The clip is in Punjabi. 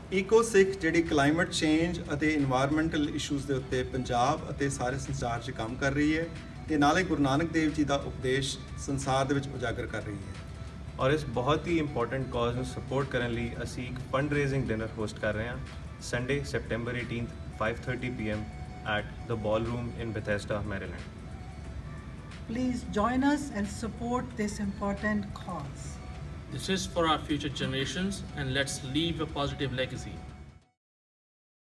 EcoSikh ਜਿਹੜੀ ਕਲਾਈਮੇਟ ਚੇਂਜ ਅਤੇ ਇਨਵਾਇਰਮੈਂਟਲ ਇਸ਼ੂਜ਼ ਦੇ ਉੱਤੇ ਪੰਜਾਬ ਅਤੇ ਸਾਰੇ ਸੰਸਾਰ 'ਚ ਕੰਮ ਕਰ ਰਹੀ ਹੈ ਤੇ ਨਾਲੇ ਗੁਰੂ ਨਾਨਕ ਦੇਵ ਜੀ ਦਾ ਉਪਦੇਸ਼ ਸੰਸਾਰ ਦੇ ਵਿੱਚ ਉਜਾਗਰ ਕਰ ਰਹੀ ਹੈ। ਔਰ ਇਸ ਬਹੁਤ ਹੀ ਇੰਪੋਰਟੈਂਟ ਕਾਜ਼ ਨੂੰ ਸਪੋਰਟ ਕਰਨ ਲਈ ਅਸੀਂ ਇੱਕ ਫੰਡ ਰੇਜ਼ਿੰਗ ਡਿਨਰ ਹੋਸਟ ਕਰ ਰਹੇ ਹਾਂ Sunday September 18th 5:30 PM at the Ballroom in Bethesda, Maryland. Please join us and support this important cause. This is for our future generations, and let's leave a positive legacy.